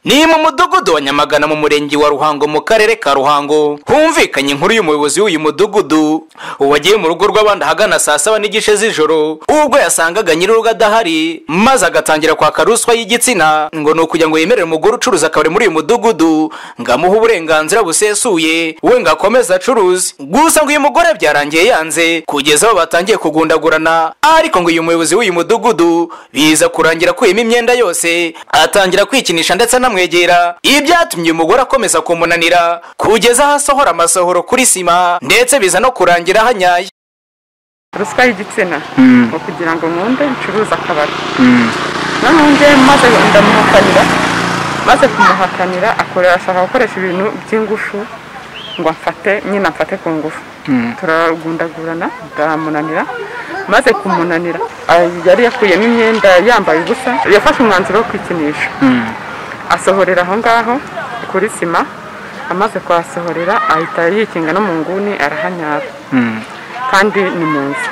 Ni mu mudugudu wa Nyamagana mu murenge wa Ruhango mu karere ka Ruhango humvikanye inkuru y'umuyobozi w'uyu mudugudu wagiye mu rugo rw'abandi hagana saa 7 z'ijoro ubwo yasangaga nyir'urugo adahari maze agatangira kwaka ruswa y'igitsina ngo no kugira ngo yemerere umugore ucuruza akabari muri uyu mudugudu ngamuha uburenganzira busesuye we ngakomeza acuruza. Gusa ngo uyu mugore byarangiye yanze kugeza aho batangiye kugundagurana, ariko ngo uyu muyobozi w'uyu mudugudu biza kurangira kwima imyenda yose atangira kwikinisha ndetse mwegera. Ibyatumye umugore akomeza kumunanira kugeza hasohora amasohoro kuri sima ndetse biza no kurangira hanyaye. Ruswa y'igitsina ngo kugira ngo nkunde ncuruza akabari. Nahunje maze ndamuhakanira, maze kumuhakanira ashaka gukoresha ibintu by'ingufu ngo mfate ku ngufu. Turagundagurana ndamunanira, maze kumunanira yari yakuyemo imyenda yambaye ubusa, yafashe umwanzuro wo kwikinisha. Asohorera aho ngaho kuri sima, amaze kwasohorera ahita yikinga no mu nguni arahanyara kandi ni munsi.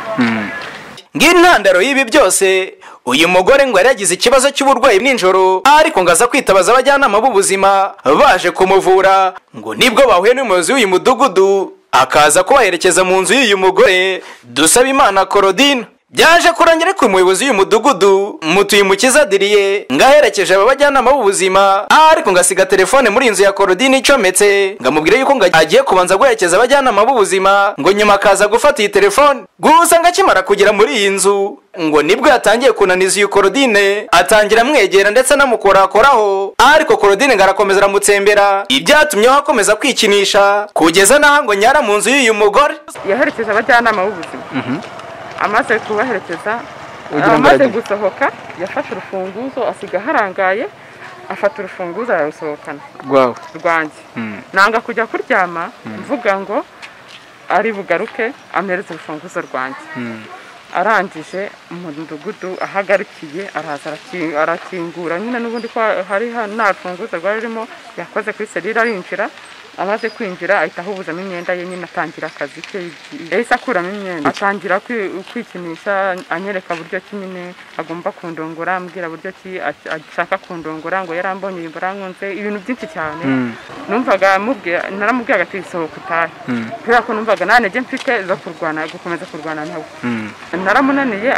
Ng'intandaro y'ibi byose uyu mugore ngo yaragize ikibazo cy'uburwayi n'injoro, ariko ngaza kwitabaza abajyanama b'ubuzima baje kumuvura ngo nibwo bahuye n'umuyobozi w'uyu mudugudu akaza kubaherekeza mu nzu y'uyu mugore Dusabimana Claudine. Byaje kurangira ko umuyobozi w'uyu mudugudu Mutuyumukiza Adrien ngaherekeje aba bajyanama b'ubuzima, ariko ngasiga telefone muri inzu ya Claudine icometse ngamubwire yuko agiye kubanza guherekeza abajyanama b'ubuzima ngo nyuma akaza gufata iyi telefone. Gusa ngakimara kugera muri iyi nzu ngo nibwo yatangiye kunaniza uyu Claudine, atangira mwegera ndetse namukorakoraho, ariko Claudine ngarakomeza aramutsembera. Ibyatumye akomeza kwikinisha kugeza naho ngo nyara mu nzu y'uyu mugore. Yaherekeje abajyanama b'ubuzima, amaze kubaherekeza amaze gusohoka yafashe urufunguzo asiga harangaye, afata urufunguzo ararusohokana rwanjye. Nanga kujya kuryama mvuga ngo ari bugaruke amereze urufunguzo rwanjye. Arangije umudugudu ahagarikiye araza arakingura nyine n'ubundi ko hari nta rufunguzo rwarimo, yakoze kuri serire arinjira. Amaze kwinjira ahita ahubuzamo imyenda ye nyine atangira akazi ke. Yahise akuramo imyenda atangira kwikinisha, anyereka buryo ki nyine agomba kundongora, ambwira buryo ki ashaka kundongora ngo yarambonye barankunze ibintu byinshi cyane. Numvaga naramubwiye agati sohoka utahe kubera ko numvaga nanjye mfite zo gukomeza kurwana nawe. Naramunaniye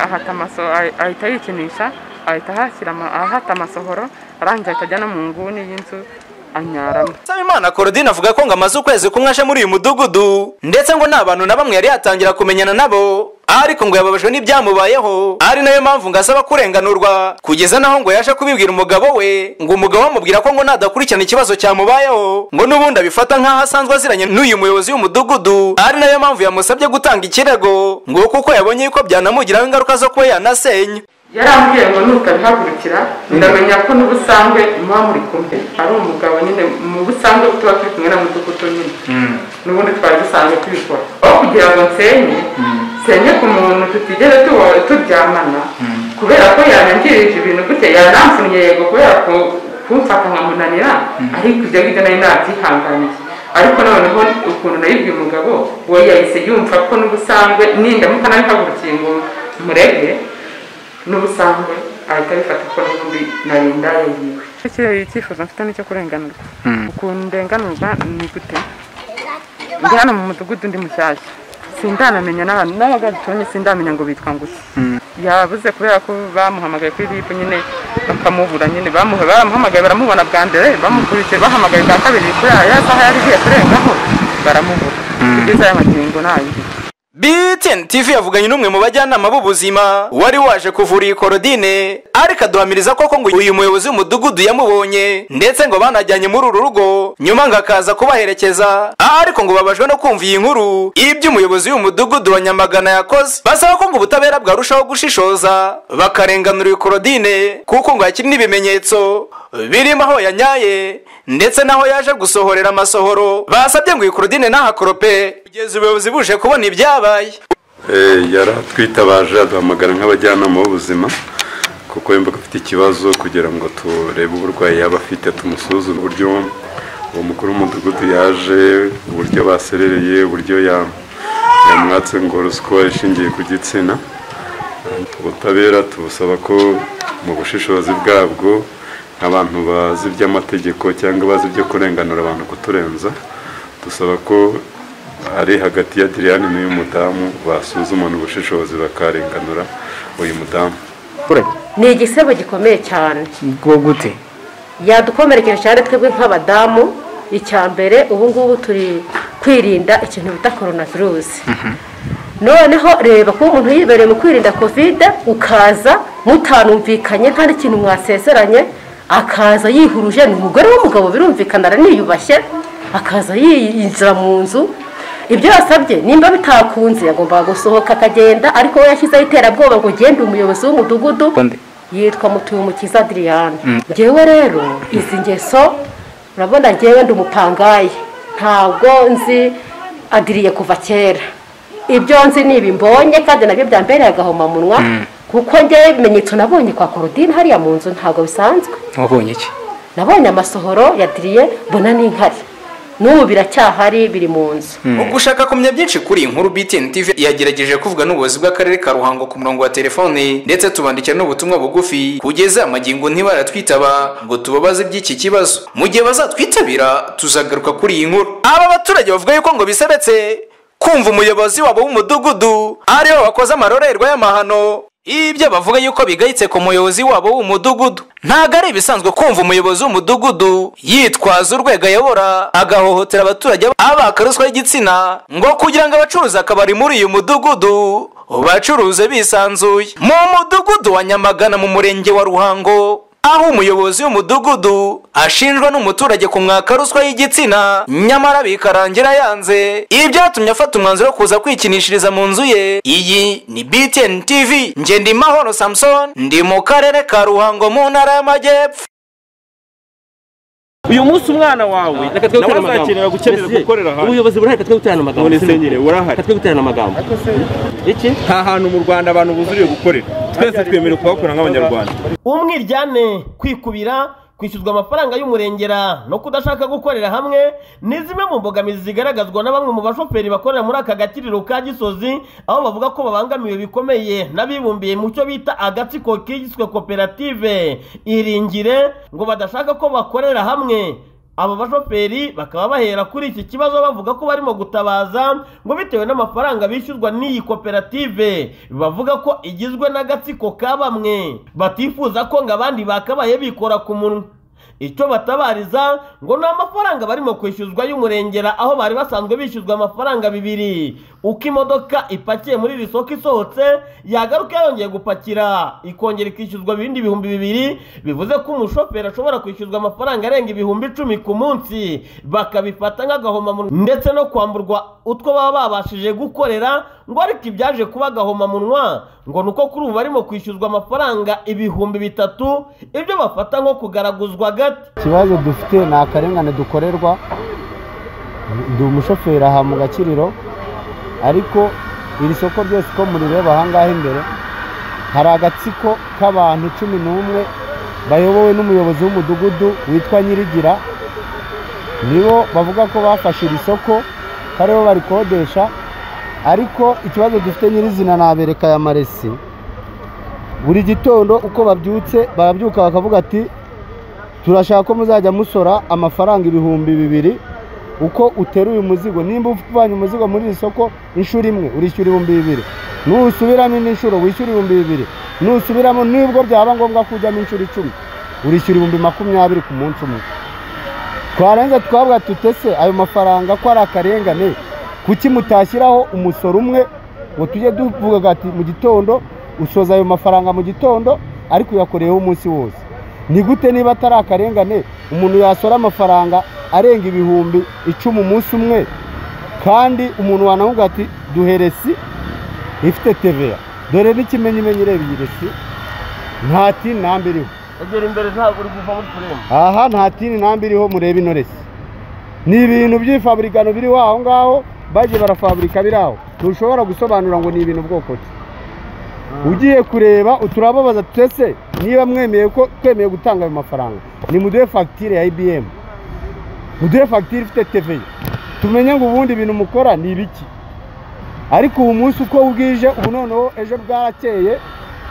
ahita yikinisha, ahita ahata amasohoro, arangiza ahita ajya no mu nguni y'inzu anyaramo. Dusabimana Claudine avuga ko ngo amaze ukwezi kumwe aje muri uyu mudugudu ndetse ngo nta bantu na bamwe yari yatangira kumenyana nabo, ariko ngo yababajwe n'ibyamubayeho, ari nayo mpamvu ngo asaba kurenganurwa kugeza naho ngo yaje kubibwira umugabo we, ngo umugabo amubwira ko ngo nadakurikirana ikibazo cyamubayeho ngo n'ubundi abifata nk'aho asanzwe aziranye n'uyu muyobozi w'umudugudu, ari nayo mpamvu yamusabye gutanga ikirego ngo kuko yabonye yuko byanamugiraho ingaruka zo kuba yanasenya. Yarambwiye ngo nutabihagurukira ndamenya ko n'ubusanzwe muba muri kumwe ari umugabo nyine mu busanzwe tuba turi kumwe na mudugudu nyine n'ubundi twari dusanzwe tubikora, aho kugira ngo nsenye ku muntu tutigeze turyamana kubera ko yanangirije ibintu gute, yanamfunye yego kubera ko kumfata nkamunanira, ariko ibyo ngibyo nari nabyihanganiye. Ariko noneho ukuntu nayibwiye umugabo we yahise yumva ko n'ubusanzwe nindamuka nabihagurukiye ngo murege n'ubusanzwe ahita bifata ko n'ubundi narinda yiwe. Icyifuzo mfite nicyo kurenganurwa. Ukuntu ndenganurwa ni gute? Ndi hano mu mudugudu ndi mushyashya, sindanamenya n'abagatunye sindamenya ngo bitwa nguki. Yabuze kubera ko bamuhamagaye kuri RIB nyine bakamubura nyine, bamuhamagaye baramubona bwa mbere, bamukurikiye bahamagaye bwa kabiri kuri ya saha yari igiye kurengaho baramubura. Kugeza aya magingo nayo. BTN TV yavuganye n'umwe mu bajyanama b'ubuzima wari waje kuvura iyi Claudine, ariko aduhamiriza koko ngo uyu muyobozi w'umudugudu yamubonye ndetse ngo banajyanye muri uru rugo nyuma ngo akaza kubaherekeza, ariko ngo babajwe no kumva iyi nkuru ibyo umuyobozi w'umudugudu wa Nyamagana yakoze. Basaba ko ngo ubutabera bwarushaho gushishoza bakarenganura iyi Claudine kuko ngo hakiri n'ibimenyetso birimo aho yanyaye ndetse naho yaje gusohorera amasohoro. Basabye ngo iyi Claudine nahakorope kugeza ubuyobozi buje kubona ibyabaye. Yaratwitabaje aduhamagara nk'abajyanama b'ubuzima kuko yumvaga afite ikibazo kugira ngo turebe uburwayi yaba afite, tumusuzume uburyo uwo mukuru w'umudugudu yaje, uburyo baserereye, uburyo yamwatse ngo ruswa ishingiye ku gitsina. Ubutabera tubusaba ko mu bushishozi bwabwo nk'abantu bazi iby'amategeko cyangwa bazi ibyo kurenganura abantu kuturenza dusaba ko ari hagati ya Adriane n'uyu mudamu basuzumana ubushishozi bakarenganura uyu mudamu. Ni igisebo gikomeye cyane. Ngo gute? Yadukomerekeje cyane twebwe nk'abadamu. Icyambere ubu ngubu turi kwirinda ikintu bita coronavirus. Noneho reba ko umuntu yibereye mu kwirinda covid ukaza mutanumvikanye nta n'ikintu mwaseseranye akaza yihuruje n'umugore w'umugabo birumvikana araniyubashye akaza yinjira mu nzu. Ibyo yasabye nimba bitakunze yagomba gusohoka akagenda ariko we yashyizeho iterabwoba ngo gende umuyobozi w'umudugudu yitwa Mutuyumukiza Adriane. Ngewe rero izi ngeso urabona ngewe ndi umupangayi ntabwo nzi Adriye kuva kera. Ibyo nzi nibi mbonye kandi nabyo byambereye agahoma munwa kuko ngewe ibimenyetso nabonye kwa Claudine hariya mu nzu ntabwo bisanzwe. Wabonye iki? Nabonye amasohoro ya Adriye mbona n'inkari n'ubu biracyahari biri mu nzu. Ugushaka kumenya byinshi kuri inkuru BTN TV yagerageje kuvuga n'ubuyobozi bw'akarere ka Ruhango ku murongo wa telefone ndetse tubandikira n'ubutumwa bugufi kugeza amagingo ntibaratwitaba ngo tubabaze by'iki kibazo. Mu gihe bazatwitabira tuzagaruka kuri iyi nkuru. Aba baturage bavuga yuko ngo bisabetse kumva umuyobozi wabo w'umudugudu ariho wakoze amarorerwa y'amahano. Ibyo bavuga yuko bigayitse ku muyobozi wabo w'umudugudu. Ntago ari bisanzwe kumva umuyobozi w'umudugudu yitwaza urwego ayobora agahohotera abaturage abaka ruswa y'igitsina ngo kugira ngo abacuruza akabari muri uyu mudugudu bacuruze bisanzuye. Mu mudugudu wa Nyamagana mu murenge wa Ruhango aho umuyobozi w'umudugudu ashinjwa n'umuturage kumwaka ruswa y'igitsina nyamara bikarangira yanze. Ibyatumye afata umwanzuro wo kuza kwikinishiriza mu nzu ye. Iyi ni BTN TV. Nge ndi Mahoro Samson ndi mu karere ka Ruhango mu ntara y'Amajyepfo. Uyu munsi umwana wawe nabazakenera gukenera gukorera hano. Ubuyobozi burahari katwe guterana amagambo. None senyere urahari. Katwe guterana amagambo. Iki? Nta hantu mu Rwanda abantu buzuriye gukorera. Twese twemerewe kubakora nk'abanyarwanda. Umwiryane, kwikubira, kwishyuzwa amafaranga y'umurengera no kudashaka gukorera hamwe ni zimwe mu mbogamizi zigaragazwa na bamwe mu bashoferi bakorera muri aka gakiriro ka Gisozi aho bavuga ko babangamiwe bikomeye n'abibumbiye mu cyo bita agatsiko kiswe koperative Iringire ngo badashaka ko bakorera hamwe. Abo bashoferi bakaba bahera kuri iki kibazo bavuga ko barimo gutabaza ngo bitewe n'amafaranga bishyuzwa n'iyi koperative bavuga ko igizwe n'agatsiko ka bamwe batifuza ko ngo abandi bakabaye bikora ku munwa. Icyo batabariza ngo ni amafaranga barimo kwishyuzwa y'umurengera aho bari basanzwe bishyuzwa amafaranga 2 uko imodoka ipakiye muri iri soko isohotse yagaruka yongeye gupakira ikongera ikishyuzwa ibindi 2,000 bivuze ko umushoferi ashobora kwishyuzwa amafaranga arenga 10,000 ku munsi bakabifata nk'agahoma munwa ndetse no kwamburwa utwo baba babashije gukorera ngo ariko ibyaje kuba agahoma munwa ngo nuko kuri ubu barimo kwishyuzwa amafaranga 3,000 ibyo bafata nko kugaraguzwa gati. Ikibazo dufite ni akarengane dukorerwa. Ndi umushoferi aha mu gakiriro ariko iri soko ryose ko murireba ahangaha imbere hari agatsiko k'abantu 11 bayobowe n'umuyobozi w'umudugudu witwa Nyirigira. Nibo bavuga ko bafashe iri soko kariho barikodesha ariko ikibazo dufite nyirizina nabereka ya maresi. Buri gitondo uko babyutse barabyuka bakavuga ati turashaka ko muzajya musora amafaranga 2,000 uko uteruye umuzigo. Nimba uvanye umuzigo muri iri soko inshuro imwe urishyura 2,000, nusubiramo inshuro wishyura 2,000, nusubiramo nibwo byaba ngombwa kujyamo inshuro 10 urishyura 20,000 ku munsi umwe. Twarenze twabwa tutese ayo mafaranga ko ari akarengane kuki mutashyiraho umusoro umwe ngo tujye duvuga ati mu gitondo usoza ayo mafaranga mu gitondo ariko yakoreyeho umunsi wose. Ni gute niba atari akarengane umuntu yasora amafaranga arenga 10,000 umunsi umwe kandi umuntu wanavuga ati duheresi ifite TVA dore n'ikimenyimenyi reba iyi resi nta tini namba iriho. Agera imbere ntabwo uri kuva muri frame. Aha nta tini namba iriho mureba ino resi. Ni ibintu by'ifabrikano biri waho ngaho baje barafabrika biraho. Ntushobora gusobanura ngo ni ibintu bwoko ki. Ugiye kureba uturababaza twese niba mwemeye ko twemeye gutanga ayo mafaranga ni muduhe facture ya IBM, muduhe facture ifite TVA tumenye ngo ubundi ibintu mukora ni ibiki. Ariko ubu munsi uko ubwije ubu noneho ejo bwarakeye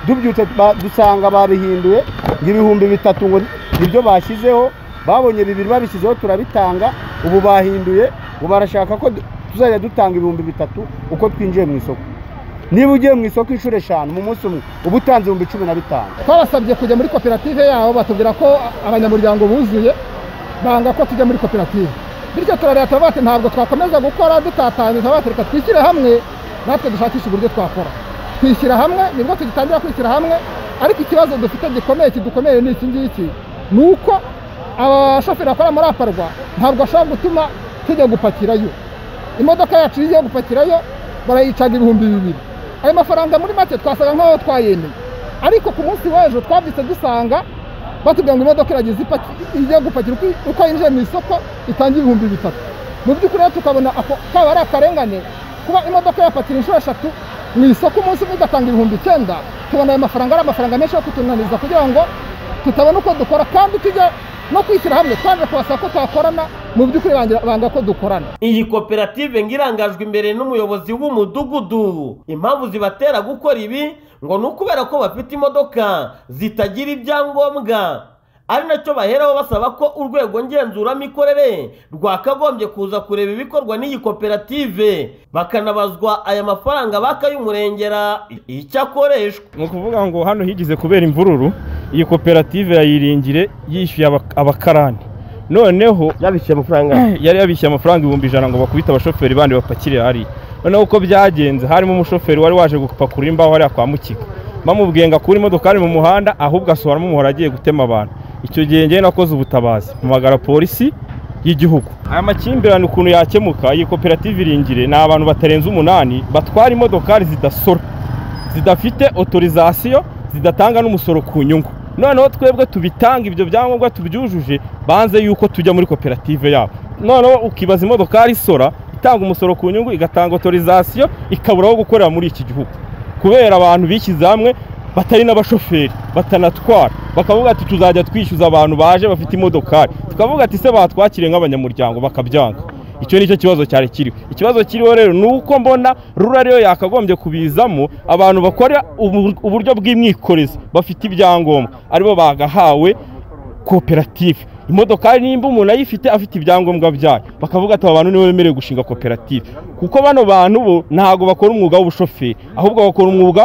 dubyutse dusanga babihinduye ibihumbi 3 ngo nibyo bashyizeho, babonye 2 babishyizeho turabitanga, ubu bahinduye, ubu barashaka ko tuzajya dutanga ibihumbi 3 uko twinjiye mu isoko. Niba ugiye mu isoko inshuro 5 mu munsi umwe ubu utanze 15,000. Twabasabye kujya muri koperative yabo, batubwira ko abanyamuryango buzuye, banga ko tujya muri koperative. Bityo turareba tubate ntabwo twakomeza gukora dutatanye, tabatereka twishyire hamwe, natwe dushakisha uburyo twakora. Twishyira hamwe nibwo tugitangira kwishyira hamwe, ariko ikibazo dufite gikomeye kidukomeye ni iki ngiki, nuko abashoferi bakora muri Aparwa ntabwo ashobora gutuma tujya gupakirayo. Imodoka yacu igiye gupakirayo barayicaga 2,000. Ayo mafaranga muri make twasaga nkaho twayemeye, ariko ku munsi w'ejo twabyise dusanga batubwira ngo imodoka iragize igiye gupakira uko yinjiye mu isoko itangira 3,000. Mu by'ukuri tukabona ako kaba ari akarengane kuba imodoka yapakira inshuro 3 mu isoko umunsi umwe igatanga 9,000. Tubona ayo mafaranga ari amafaranga menshi yo kutunaniza kugira ngo tutabona uko dukora, kandi tujya no kwishyira hamwe twaje kubasaba ko twakorana, mu by'ukuri banga ko dukorana. Iyi koperative ngirangajwe imbere n'umuyobozi w'umudugudu. Impamvu zibatera gukora ibi ngo nukubera ko bafite imodoka zitagira ibyangombwa, ari nacyo baheraho basaba ko urwego ngenzuramikorere rwakagombye kuza kureba ibikorwa n'iyi koperative, bakanabazwa aya mafaranga bakayumurengera icyo akoreshwa. Ni ukuvuga ngo hano higize kubera imvururu, iyi koperative yayiringire yishyuye abakarani, noneho yabishyuye amafaranga yari yabishyuye amafaranga 100 ngo bakubita abashoferi bandi bapakire hari. Noneho uko byagenze, harimo umushoferi wari waje gupakura imbaho hariya kwa Mukiga, bamubwiye ngo akure imodoka mu muhanda, ahubwo asohoramo umuhora agiye gutema abantu. Icyo gihe ngiye nakoze ubutabazi mpamagara polisi y'igihugu. Aya makimbirane ukuntu yakemuka, iyi koperative iringire ni abantu batarenze 8 batwara imodokari zidasora, zidafite autorisation, zidatanga n'umusoro ku nyungu. Noneho twebwe tubitanga ibyo byangombwa tubyujuje, banze yuko tujya muri koperative yabo. Noneho ukibaza imodokari isora itanga umusoro ku nyungu, igatanga autorisation, ikaburaho gukorera muri iki gihugu kubera abantu bishyize hamwe batari n'abashoferi batanatwara, bakavuga ati tuzajya twishyuza abantu baje bafite imodokari. Tukavuga ati se batwakire nk'abanyamuryango, bakabyanga. Icyo nicyo kibazo cyari kiriho. Ikibazo kiriho rero nuko mbona rura rero yakagombye kubizamo abantu bakora uburyo bw'imwikorezi bafite ibyangombwa, aribo bagahawe koperative. Imodokari nimba umuntu ayifite afite ibyangombwa byayo, bakavuga ati abantu niwe bemerewe gushinga koperative, kuko bano bantu bo ntago bakora umwuga w'ubushoferi, ahubwo bakora umwuga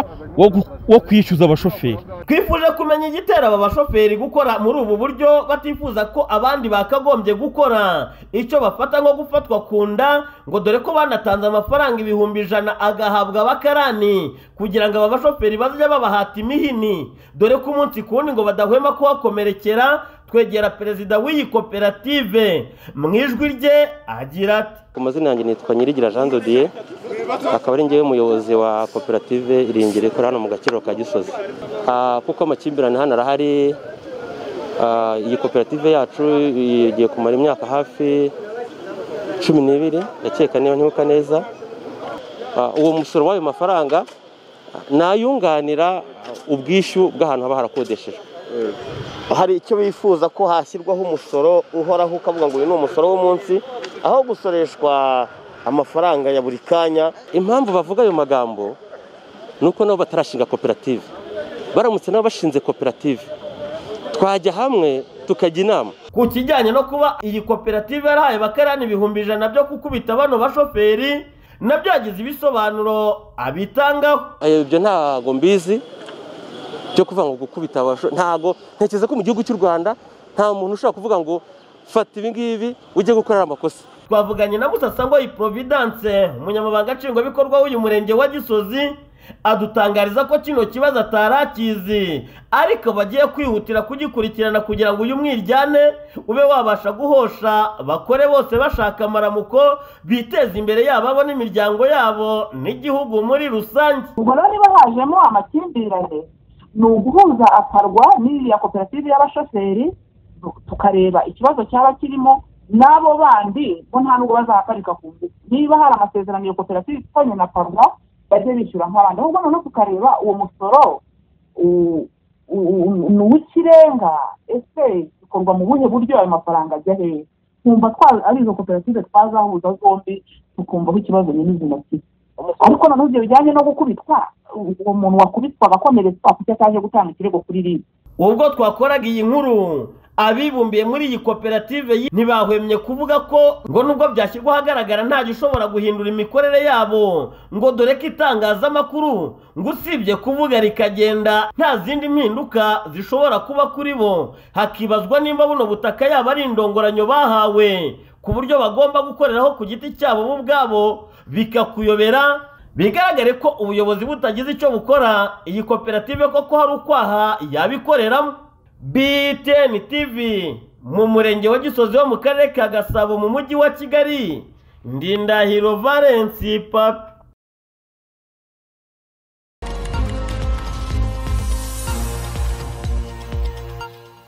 wo kwishyuza abashoferi. Twifuje kumenya igitera aba bashoferi gukora muri ubu buryo batifuza ko abandi bakagombye gukora, icyo bafata nko gufatwa kunda, ngo dore ko banatanze amafaranga 100,000 agahabwa abakarani kugira ngo aba bashoferi bazajya babahata imihini, dore ko umunsi kundi ngo badahwema kuhakomerekera. Twegera perezida w'iyi koperative, mu ijwi rye agira ati: ku mazina yanjye nitwa Nyirigira Jean de Dieu, akaba ari ngewe umuyobozi wa koperative iringire ikorera hano mu Gakiriro ka Gisozi. Kuko amakimbirane hano arahari, iyi koperative yacu igiye kumara imyaka hafi 12, ndakeka niba ntibuka neza. Uwo musoro w'ayo mafaranga nayunganira ubwishyu bw'ahantu haba harakodeshejwe. Hari icyo bifuza ko hashyirwaho umusoro uhoraho, ukavuga ngo uyu ni umusoro w'umunsi, aho gusoreshwa amafaranga ya buri kanya. Impamvu bavuga ayo magambo nuko nabo batarashinga koperative. Baramutse nabo bashinze koperative, twajya hamwe tukajya inama ku kijyanye no kuba iyi koperative yarahaye bakarani 100,000 byo kukubita bano bashoferi. Nabyo yagize ibisobanuro abitangaho. Ibyo ntago mbizi cyo kuvuga ngo gukubita ntago ntekereza ko mu gihugu cy'u Rwanda nta muntu ushobora kuvuga ngo fata ibi ngibi ujye gukorera amakosa. Twavuganye na Musasango Providence, umunyamabanga nshingwabikorwa w'uyu murenge wa Gisozi, adutangariza ko kino kibazo atarakizi, ariko bagiye kwihutira kugikurikirana kugira ngo uyu mwiryane ube wabasha guhosha, bakore bose bashaka amaramuko, biteza imbere yabo abo n'imiryango yabo n'igihugu muri rusange. Ubwo rero niba hajemo amakimbirane, ni uguhuza Aparwa n'iriya koperative y'abashoferi, tukareba ikibazo cyaba kirimo n'abo bandi bo nta nubwo bazahaparika ku nzu. Niba hari amasezerano iyo koperative ifitanye na Aparwa, bajye bishyura nk'abandi. Ahubwo noneho tukareba uwo musoro ni uw'ikirenga, ese bikorwa mu buhe buryo, ayo mafaranga ajya hehe? Twumva ari izo koperative twazahuza zombi tukumva aho ikibazo nyine kiri. ariko noneho ibyo bijyanye no gukubitwa uwo muntu wakubitwa agakomeretswa kuko ataje gutanga ikirego kuri RIB. Ubwo twakoraga iyi nkuru abibumbiye muri iyi koperative ntibahwemye kuvuga ko ngo nubwo byashyirwa ahagaragara nta gishobora guhindura imikorere yabo, ngo dore ko itangazamakuru ngo usibye kuvuga rikagenda nta zindi mpinduka zishobora kuba kuri bo, hakibazwa nimba buno butaka yaba ari indongoranyo bahawe ku buryo bagomba gukoreraho ku giti cyabo bo ubwabo bikakuyobera, bigaragare ko ubuyobozi butagize icyo bukora iyi koperative koko hari ukwaha yabikoreramo. BTN TV mu murenge wa Gisozi wo mu karere ka Gasabo mu mujyi wa Kigali, Ndindahiro Valence Papi.